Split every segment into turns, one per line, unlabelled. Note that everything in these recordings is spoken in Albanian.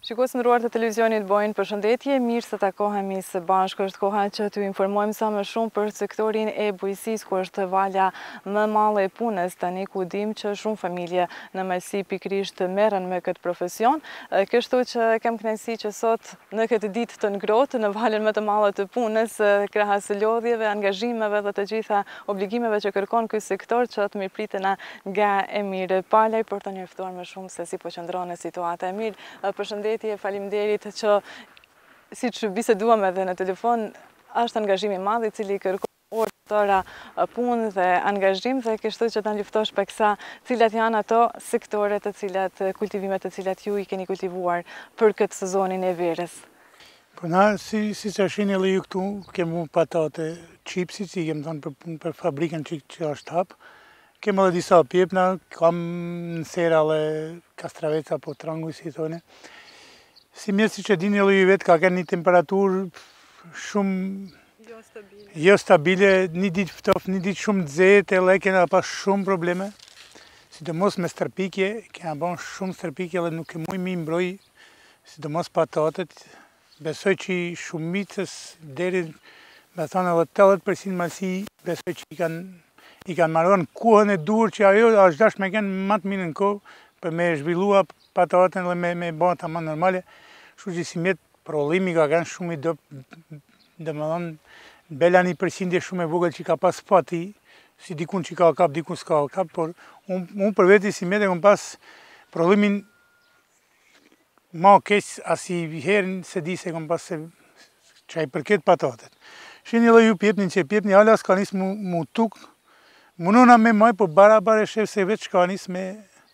Shikues nderuar të televizionit Bojnë, përshëndetje, mirë se takohemi së bashku. Është koha që t'ju informojmë sa më shumë për sektorin e bujqësisë, ku është valja më e madhe e punës tani, ku dim që shumë familje në Malsi pikërisht merren me këtë profesion. Kështu që kem kënaqësi që sot në këtë ditë të ngrohtë, në valën më të madhe të punës, krahas lodhjeve, angazhimeve dhe të gjitha obligimeve që kërkon ky sektor, që të mirëpritena nga Emir Palaj për të njoftuar më shumë se si po qëndron situata. Emir, përshëndetje, faleminderit që, siç biseduam edhe në telefon, është angazhimi i madh i cili kërkon orë të tëra punë dhe angazhim, dhe kështu që ta luftosh paksa cilat janë ato sektore të cilat, kultivimet të cilat ju i keni kultivuar për këtë sezonin e verës.
Po na, si që shini edhe ju këtu, kemu patate qipsit, si kem thonë për fabrikën që është hapë. Kemë edhe disa pjepna, kam në sera dhe kastraveca, po trangu, si thone. Si mjetë si që dini edhe ju vetë, ka kënë një temperaturë shumë jo stabile, një ditë ftof, një ditë shumë dzet, e le kena pas shumë probleme. Sidomos me stërpikje, kena bon shumë stërpikje dhe nuk ke muj mi mbroj, sidomos patatet. Besoj që shumicës deri, me thonë edhe 80% Malsi, besoj që i kanë marrën kohën e dur që ajo është dash me kënë më të mirë në kohë për me zhvillua pataten dhe me bënë të më normale. Shu që si mjetë prollimi ka kënë shumë i dopë, dhe më thonë, bela 1% shumë e vogël që ka pas fati, si dikun që ka kap, dikun s'ka kap, por unë për veti si mjetë e kom pas prollimin ma keq asi herën se di se kom pas se që i përket patatet. Shini dhe ju pjepnin që pjepni hala s'ka nisë mu tukë. Munona me maj, po barabar e shef se veç ka nis me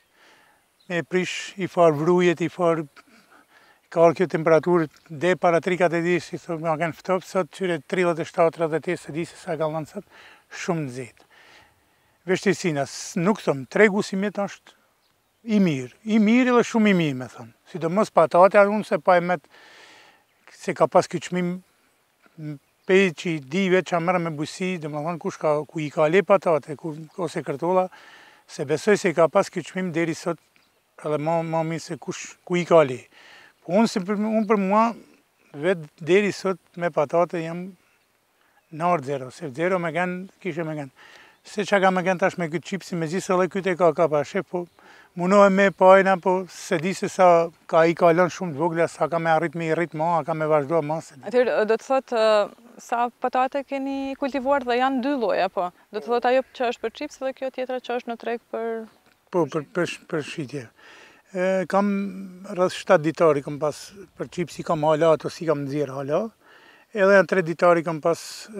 prish i farë vrujet, i farë ka orë kjo temperaturë dhe para 3-4 ditë, si thot nga kënë ftop, sot qyre 37-38 se di se sa ka lanë sot, shumë në zetë. Veshtirësina, nuk thëmë, tregu si mjetë është i mirë dhe shumë i mirë me thëmë. Sidomos patate, unë se pa e met, se ka pas kjo qmim, pej që i di vetë që a mërë me bujësi, dhe më thonë ku i ka le patate, ose kërtolla, se besoj se i ka pas kjo qmim deri sot, edhe ma mirë se ku i ka le. Po unë për mua, vetë deri sot me patate jam në orë zero, se zero me gen, kishe me gen. Se që ka me gen tash me këtë qipsi, me gjithë edhe këtë e ka pa shef, po munohet me pajna, po se di se sa i ka lënë shumë të vogla, sa ka me arrit me i rrit ma, a ka me vazhdo ma.
Atëherë, do të thotë, sa patate keni kultivuar dhe janë 2 lloje, po? Do të thotë ajo që është për qips dhe kjo tjetra që është në treg për...
Po, për shqitje. Kam rreth 7 ditari kam pas për qipsi, kam hala, ato si kam nëzirë hala. Edhe janë 3 ditari kam pas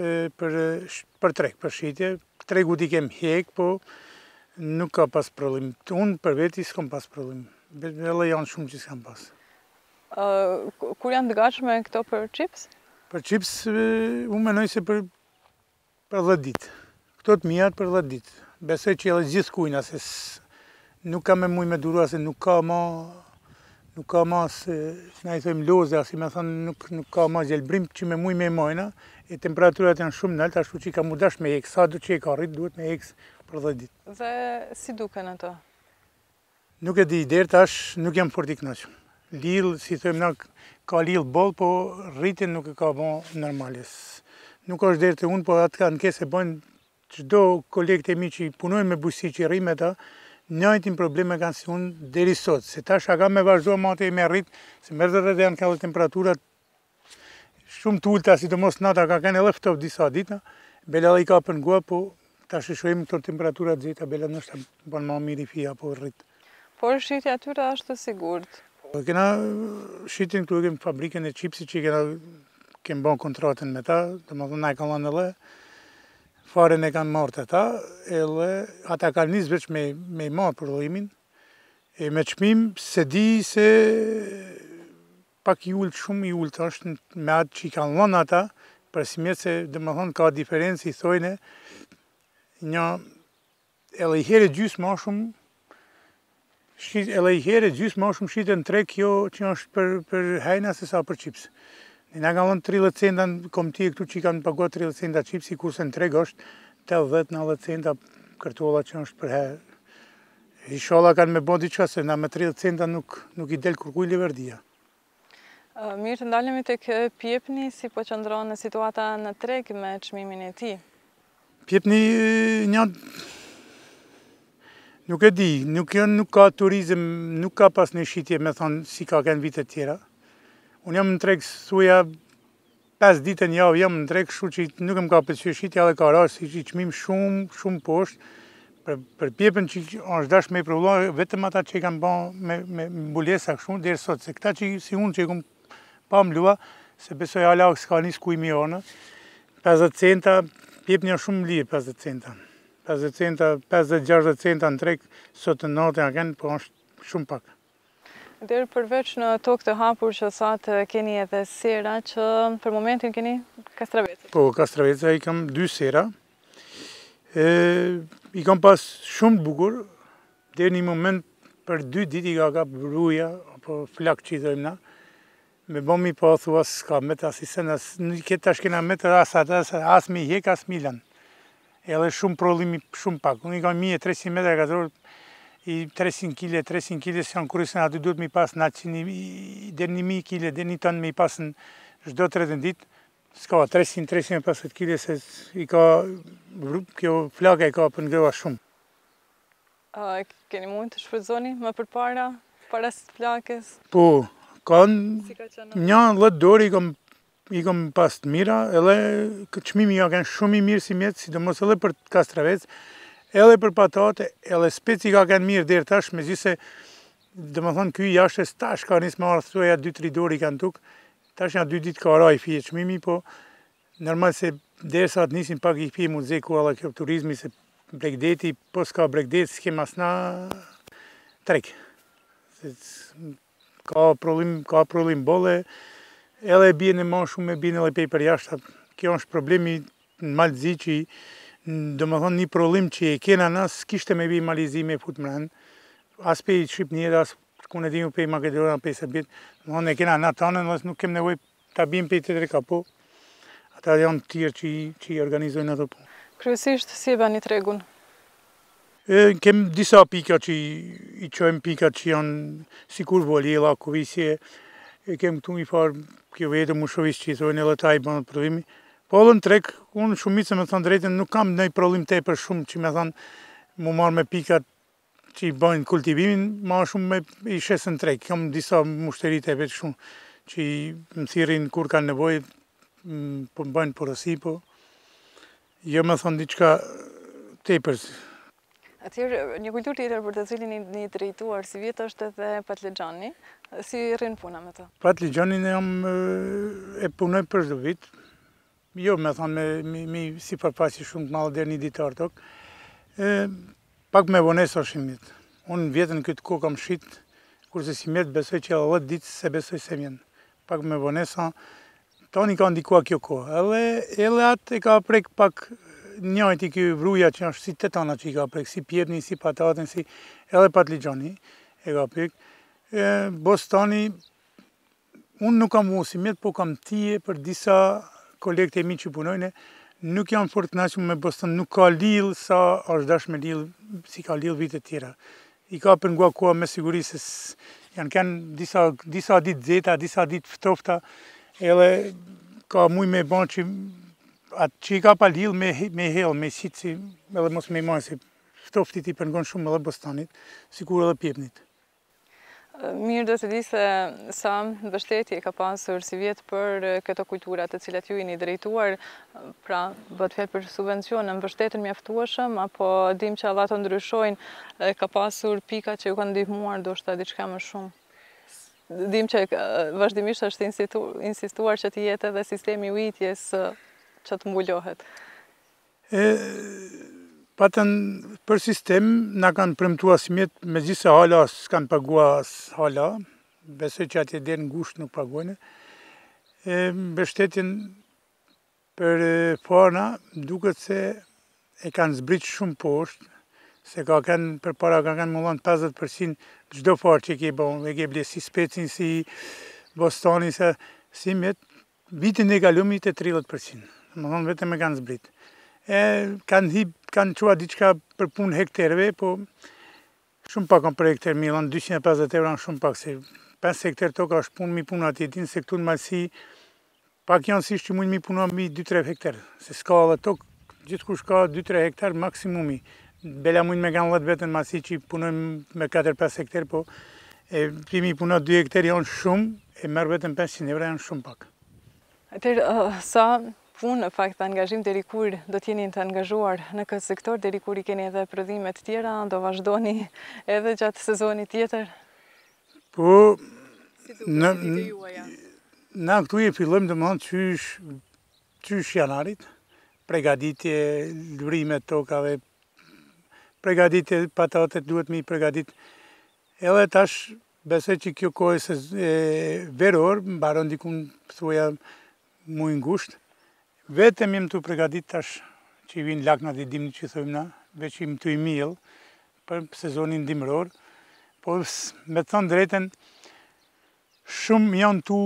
për treg, për shqitje. Tregu ti kem hek, po nuk ka pas problem. Unë për veti s'kam pas problem. Edhe janë shumë që s'kam pas.
Kur janë të gatshme këto për qips?
Për qips, unë menoj se për 10 ditë. Këto të mijat për 10 ditë. Besoj që edhe gjithë kujna, se nuk ka me muj me durua, se nuk ka ma se, na i thojmë loze, asi me thonë nuk ka ma gjelbrim që me muj me majna, e temperaturat janë shumë nëllë, ashtu që i ka mu dash me hek, sa du që i ka rrit, duhet me hek për 10 ditë.
Dhe si duken ato?
Nuk e di, deri tash nuk jam fort i kënaqur. Lill, si thojmë na, ka lill boll, po rritin nuk e ka bo normales. Nuk është deri të unë, po atë ka në kese bojnë çdo kolegët e mi që punojnë me bujësi që rrim e ta, njëjtin probleme kanë si unë deri sot. Se tash a ka me vazhdo mate e me rrit, se mërë dhe janë ka dhe temperaturat shumë të ulta, sidomos nata ka kanë edhe ftof disa dita, bela dhe i ka për ngua, po tash e shohim këto temperaturat zeta, bela nështë bënë ma mirë i fija, po rrit.
Por shqitja atyre është sigurt?
Kena shqitin këtu kemë fabrikën e qipsi që kemë bon kontratën me ta, dhe më thonë na e kanë lanë edhe, faren e kanë marrë të ta, edhe ata kanë njës veç me marrë prodhimin, e me qmim se di se pak i ullë, shumë i ullë të është me atë që i kanë lanë ata, për si mjetë se dhe më thonë ka diferencë i thojnë, një edhe i here gjysë ma shumë, edhe i here gjysë ma shumë shite në treg kjo që është për hajna se sa për qips. Nga ka lënë 30 centa në komtie këtu që i kanë paguar 30 centa qipsi, kurse në treg është 80-90 centa kërtolla që është për hajë. Inshallah kanë me bo diqka se na me 30 centa nuk i del kërkuj liverdia.
Mirë, të ndalemi të Pjepni, si po qëndron në situata në treg me çmimin e tij?
Pjepni nuk e di, nuk ka turizm, nuk ka pas një shitje me thonë si ka kënë vitet tjera. Unë jam në treg thuja 5 ditë në javë jam në treg, kështu që nuk më ka pëlqyer shitja dhe ka rarë si çmim shumë poshtë. Për Pjepën që është dash me i prodhuar vetëm ata që i kanë bën me mbulesa kështu deri sot, se këta që si unë që i kum pa mlua, se besoj hala s'ka nis ku i mi ona. 50 centa, Pjepni është shumë lirë 50 centa. 50 centa, 50-60 centa në treg, sot në natë ja kanë, po është shumë pak.
Deri përveç në tokë të hapur që thatë keni edhe sera që për momentin keni kastravece.
Po, kastravece i kam 2 sera. I kam pas shumë bukur, deri një moment për 2 ditë i ka kap ruja, apo flak që i thojmë na, me bomi po thua s'ka metë as i sen, nuk këtë tash kena metë as mi hek, as mi lan. Edhe shumë prodhimi shumë pak. Unë i kam 1300 metra katror, i 300 kg, 300 kg si janë kurisen aty duhet mi pas 900, deri 1000 kg, deri 1 ton mi pas në çdo 30 ditë. S'ka 300-350 kg se i ka, kjo flaka i ka për ngrova shumë.
Keni mund të shfrytëzoni më përpara, para flakës?
Po, një 10 dorë i kam pas të mira, edhe çmimi ja kanë shumë i mirë si mjetë, sidomos edhe për kastravec, edhe për patate, edhe speci ka kanë mirë deri tash, megjithëse domethënë ky jashtë tash ka nis me ardh thuaja 2-3 dorë i kanë tuk. Tash janë 2 ditë ka raj fije çmimi, po normal se derisa të nisin pak i fije muzeku alla kjo turizmi se bregdeti, po s'ka bregdet, s'kem asna treg. Ka prodhim bolle, edhe bie në ma shumë, bie edhe pej për jashtë. Kjo është problemi në Malzi që domethënë një prodhim që e kena na s'kishte me bi Malizime fut mërën, as pej Shqipnire, as ku ne dimu pej Makedona, pej Serbit, domethënë e kena na tanën, nuk kem nevoj ta bim pej të ka po. Ata janë të tjerë që i organizojnë ato po.
Kryesisht si e bani tregun?
Kem disa pika që i qojmë pikat që janë sikur voljela, kuvisje, kem këtu një farë kjo vetë mushovis që i thojnë edhe ta i banë prodhimi. Po edhe në treg, unë shumicë me thonë drejten, nuk kam nëj prodhim te për shumë që me thonë mu marrë me pikat që i bëjnë kultivimin, ma shumë me i shesë në treg. Kam disa mushterit e vetë shumë që i më thirin kur kanë nevoj, po më bëjnë porosi, po jo me thonë diqka tepër.
Atëherë, një kultur tjetër për të cilin një drejtuar si vjetë është edhe patligjani, si rrinë puna me të?
Patligjanin e punoj për çdo vit, jo me thonë me si përpasi shumë të malë dherë një ditar tokë, pak me vonesa shimit. Unë vjetën këtë ko kam shit, kurse si mjetë besoj që edhe 10 ditë se besoj se vjen. Pak me vonesa, tani ka ndikua kjo ko. Edhe atë e ka prek pak njajti kjo vruja që është si tetana që i ka prek, si Pjepni, si pataten, si edhe patligjani e ka prek. Bostani, unë nuk kam vu si mjetë, po kam tije për disa kolegët e mi që punojnë, nuk janë fort knaqur me bostan, nuk ka lidh sa është dash me lidh si ka lidh vitet tjera. I ka për nga koha me siguri se janë kanë disa ditë zeta, disa ditë ftofta, edhe ka muj me ban që atë që i ka pa lidh me hell, me qitë si, edhe mos me imaj se ftoftit i përngon shumë edhe bostanit, sikur edhe Pjepnit.
Mirë do të di se sa mbështetje ka pasur si vjetë për këto kulturat të cilat ju i një drejtuar, pra bëtë fjallë për subvencione, mbështetën mjaftueshëm, apo dim që Allah të ndryshojnë, ka pasur pika që ju kanë ndihmuar do shta diçka më shumë. Dim që vazhdimisht është insistuar që të jetë edhe sistemi ujitjes që të mbullohet.
Patën për sistem, na kanë premtua si mjetë, me gjithë se hala s'kanë pagua hala, besoj që atje dhe në gusht nuk paguajnë. Mbështetjen për farna, duket se e kanë zbrit shumë poshtë, se ka kanë për para ka kanë mullan 50% çdo farë që ke bon, e ke ble si specin, si bostani, si mjetë, vitin e kalumi të 30%, më thonë vetëm e kanë zbrit. Kanë qua diqka për punë hekterve, po shumë pak për hekter, milan 250 euro shumë pak, se 5 hektar tokë është punë mi puna atje, din se këtu në malësi pak janë si që mund mi puna mi 2-3 hektar, se s'ka edhe tokë, gjithkush ka 2-3 hektar maksimumi. Bela mund me kanë 10 vetën malësi që punojmë me 4-5 hektar, po e mi puna 2 hektar janë shumë, e merë vetën 500 euro janë shumë pak.
Atëherë, sa punë, në fakt, angazhim deri kur do t'jeni të angazhuar në këtë sektor, deri kur i keni edhe prodhime të tjera, do vazhdoni edhe gjatë sezonit tjetër?
Po,
juaja?
na këtu e fillojmë dhe më thonë qysh janarit, pregaditje, lëvrime tokave, pregaditje patatet duhet mi pregadit. Edhe tash besoj që kjo kohë veror, mbaron dikun thuja mu i ngusht. Vetëm jem të pregadit tash që i vinë laknat i dimni që thujmë na, veç im të i mil për sezonin dimror. Po me të thonë drejten, shumë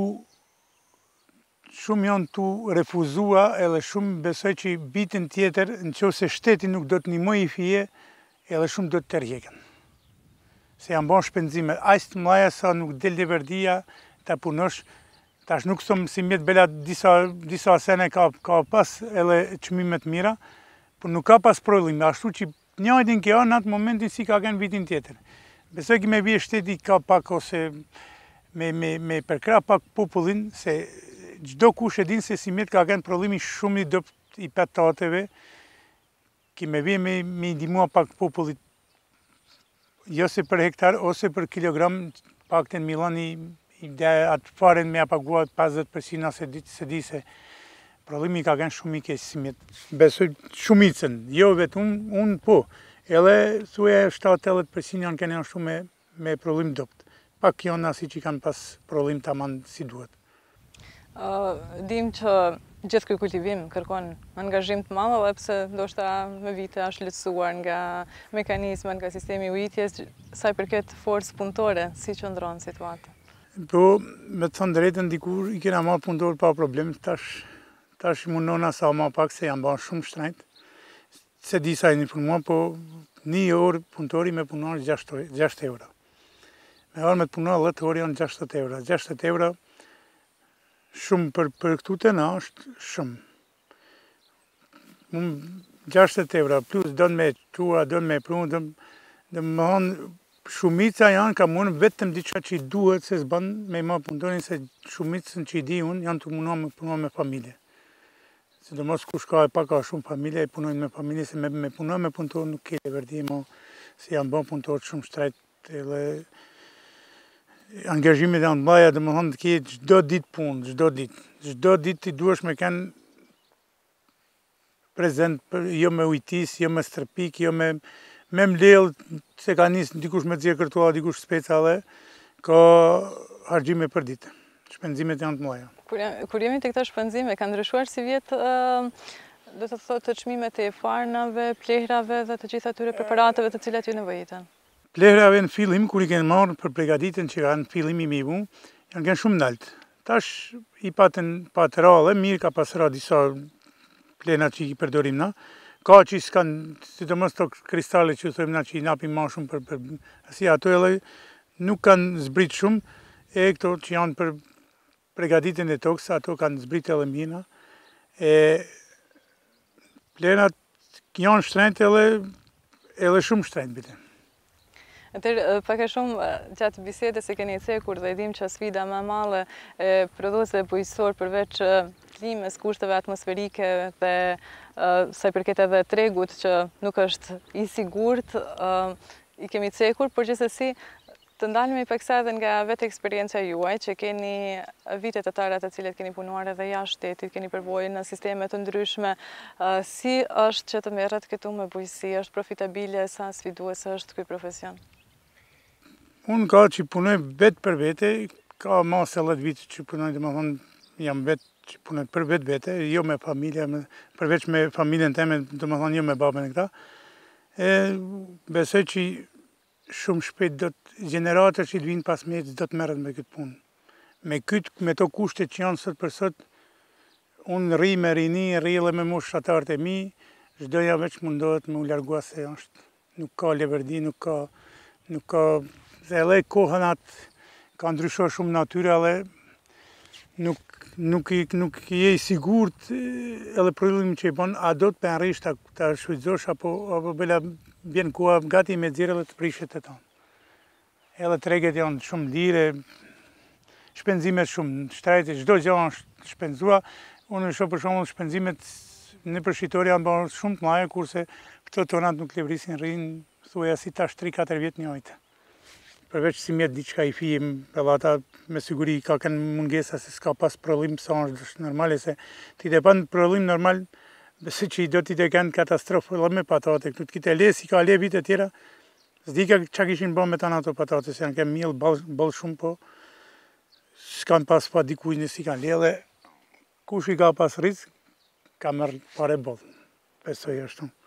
janë tu refuzua edhe shumë besoj që bitin tjetër në që se shteti nuk do të nimoj i fije edhe shumë do të tërhjekën. Se janë bon shpenzime, aq të mlaja sa nuk del dhe verdia të punosh, tash nuk thëmë si mjetë bela disa sene ka pas edhe qmimet mira, por nuk ka pas probleme, ashtu që njëjtin kjo në atë momentin si ka kënë vitin tjetër. Besoj që me vje shteti ka pak ose me përkra pak popullin, se gjdo kush e din se si mjetë ka kënë problemi shumë i dopt i petateve, ki me vje me ndimua pak popullit, jo se për hektar ose për kilogram, pak të në Milani, atë faren me apagua 50% se di se problemi ka kënë shumë i keqë si mjetë. Besoj shumicën, jo vetë unë po, edhe thuja 7-8% janë kënë janë shumë me problem dopt. Pak janë asi që kanë pas problem të aman si duhet.
Dim që gjithë këj kultivim kërkon angazhim të madh, edhe pse ndoshta me vite është lehtësuar nga mekanizmat, nga sistemi ujitjes, sa i përket forcë punëtore, si qëndron situata?
Po, me të thënë drejtën, dikur i kena marrë punëtor pa problem, tash mundona sa ma pak se janë banë shumë shtrejt. Se disa e një punua, po një orë punëtori me punuar 6 euro. Me orë me të punuar 10 orë janë 60 euro. 60 euro shumë për këtu të na është shumë. 60 euro plus do në me qua, do në me prunë, dhe më thonë, shumica janë ka mundë vetëm diqa që i duhet se s'ban me ma punëtorin se shumicën që i di unë janë të punua me familje. Se do mos kush ka e pa ka shumë familje, e punojnë me familje, se me punua me punëtor nuk ke e verdi, se janë bon punëtor shumë shtrejt, edhe angazhimit janë mbaja, dhe më thonë të kje gjdo dit punë, gjdo dit ti duesh me kanë prezent, jo me ujtis, jo me stërpik, jo me mlell, se ka njësë dikush me dzirë kërtua, dikush speca dhe, ka hargjime për ditë. Shpenzimet janë të mlaja.
Kur jemi të këta shpenzime, ka ndryshuar si vjetë, do të thotë të çmimet e farnave, plehrave dhe të gjitha atyre preparateve të cilat ju nevojiten?
Plehrave në fillim, kur i kenë marrë për pregaditën që ka në fillim i mivu, janë kënë shumë naltë. Tash i patë ra dhe mirë ka pas ra disa plena që i përdorim na. Ka që s'kanë, si të mos të kristale që thëmë na që i napim ma shumë për asi ato edhe nuk kanë zbrit shumë, e këto që janë për pregaditën e tokës, ato kanë zbrit edhe mina. Plenat janë shtrejnë edhe shumë shtrejnë bite.
Atëherë, pak e shumë gjatë bisedës e keni cekur dhe dim që sfida më e madhe e prodhuesve bujqësor përveç klimës, kushteve atmosferike dhe sa i përket edhe tregut që nuk është i sigurt, i kemi cekur, por gjithsesi të ndalemi pak sa edhe nga vetë eksperjenca juaj, që keni vitet të tëra të cilet keni punuar edhe jashtë shtetit, keni përvojë në sisteme të ndryshme. Si është që të merret këtu me bujqësi? Është profitabile, sa sfidues është ky profesion?
Unë ka që punoj vetë për vete, ka ma se 10 vite që punoj, dhe më thonë, jam vetë që punoj për vetë vete, jo me familje, përveç me familjen teme, dhe më thonë, jo me babën e këta. Besoj që shumë shpejt gjeneratër që të vinë pas me do të merret me këtë punë. Me to kushte që janë sot për sot, unë rri me rini, rri edhe me moshtratarët e mi, çdoja veç mundohet me u largua se është, nuk ka leverdi, nuk ka, dhe edhe kohën atë, ka ndryshuar shumë natyra dhe nuk je i sigurt edhe prodhimin që i bën, a do të penrish ta shfrytëzosh apo bela vjen koha gati me xhirë dhe të prishet e tonë. Edhe treget janë shumë lire, shpenzimet shumë shtrejtë, çdo gjë është shpenzua. Unë shoh për shembull shpenzimet në përshqitoria janë bërë shumë të mëdha, kurse këto tonat nuk levrisin rrin thuaj si tash 3-4 vjet njëjtë. Përveç si mjet diçka i fijim, edhe ata me siguri ka kanë mungesa se s'ka pas prodhim sa është normale, se ti të pan prodhim normal, besoj që i do t'i të kanë katastrofë edhe me patate, këtu t'kite le, si ka le vite tjera, s'dika çka kishin bën me tani ato patate, se janë kanë miell boll shumë, po s'kan pas pa dikujt si kanë le dhe kush i ka pas risk, ka marrë pare boll. Besoj ashtu.